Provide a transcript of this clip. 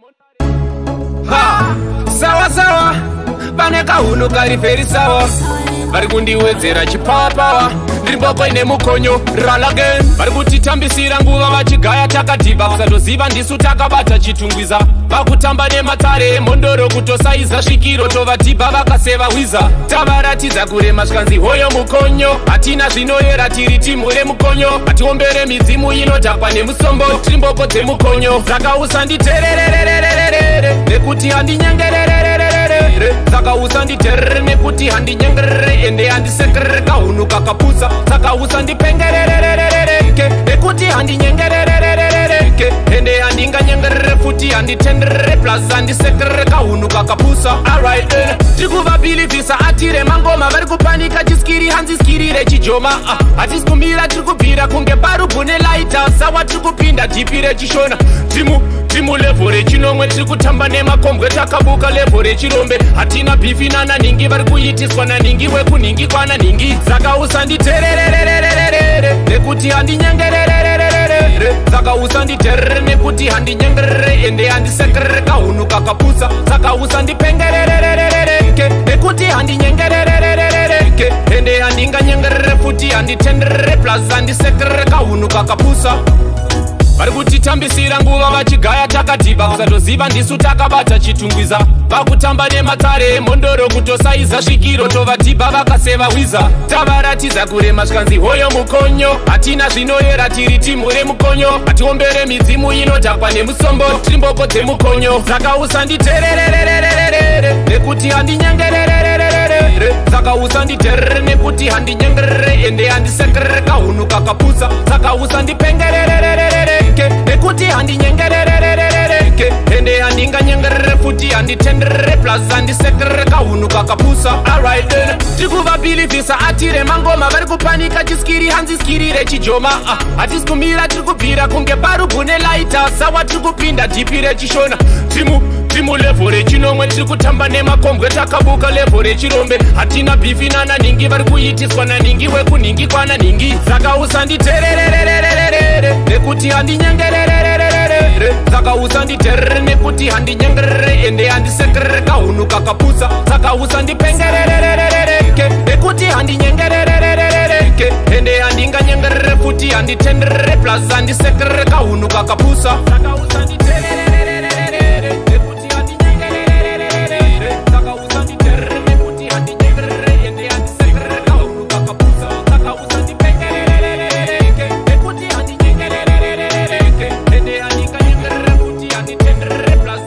Ha, sawa sawa, pane kahunu kari feri sawa. Vari kundiwedzera chipawa ndiri mboko ine mukonyo run again. Vari kutitambisira nguva vachigaya takadhibha kusazoziva ndisu takabata chitungwiza. Vakutamba nematare mondoro kutosaiza svikiro tovadhibha vakaseva hwiza. Tavaratidza kurema zvikanzi hoyo mukonyo. Hatina zvinoyera tiri timu remukonyo. Hatiombere midzimu inodhakwa nemusombo. Tiri mboko dzemukonyo saka usanditerererererere nekuti handinyengererererere. Saka usanditerere nekuti handinyengerere ende handisekerere kahunu kakapusa. Saka usandipengerererereke nekuti handinyengerererereke ende handinganyengerere futi handitenderere plus handisekerere kahunu kakapusa. Alright then, tirikuvabilivhisa atire mangoma vari kupanika chiskiri hanziskirire chijoma. Hatisi kumira tiri kubvira kunge barubhu nelaita sawa tiri kupinda dhipi rechishona. Timu level rechinomwe tiri kutamba nemakombwe takabuka level rechirombe. Hatina bifi nananingi vari kuitiswa naningi wekuningi kwananingi. Saka usanditerererererere nekuti handinyengererererere. Saka usanditerere nekuti handinyengerere ende handisekerere kahunu kakapusa. Saka usandipengerererereke nekuti handinyengerererereke ende handinganyengerere futi handitenderere plus handisekerere kahunu kakapusa. Vari kutitambisira nguva vachigaya takadhibha kusazoziva ndisu takabata chitungwiza. Vakutamba nematare mondoro kutosaiza svikiro tovadhibha vakaseva hwiza. Tavaratidza kurema zvikanzi hoyo mukonyo. Hatina zvinoyera tiri timu remukonyo. Hatiombere midzimu inodhakwa nemusombo. Tiri mboko dzemukonyo saka usanditerererererere nekuti handinyengererererere. Saka usanditerere nekuti handinyengerere ende handisekerere kahunu kakapusa. Saka usandipengererererere nekuti handinyengerererereke ende handinganyengerere futi handitenderere plus handisekerere kahunu kakapusa. Alright then, tirikuvabilivhisa atire mangoma vari kupanika chiskiri hanziskirire chijoma. Hatisi kumira tiri kubvira kunge barubhu nelaita sawa tiri kupinda dhipi rechishona. Timu level rechinomwe tiri kutamba nemakombwe takabuka level rechirombe. Hatina bifi nananingi vari kuitiswa naningi wekuningi kwananingi. Saka usanditerererererere nekuti handinyengererererere. Saka usanditerere nekuti handinyengerere ende handisekerere kahunu kakapusa. Saka usandipengerererereke nekuti handinyengerererereke ende handinganyengerere futi handitenderere plus handisekerere kahunu kakapusa. Saka usanditerererereke nekuti handinyengererereke. Saka usanditerere nekuti handinyengerere ende handisekerere kahunu kakapusa. Saka usandipengererereke nekuti handinyengererereke ende handinganyengerere futi handitenderere plus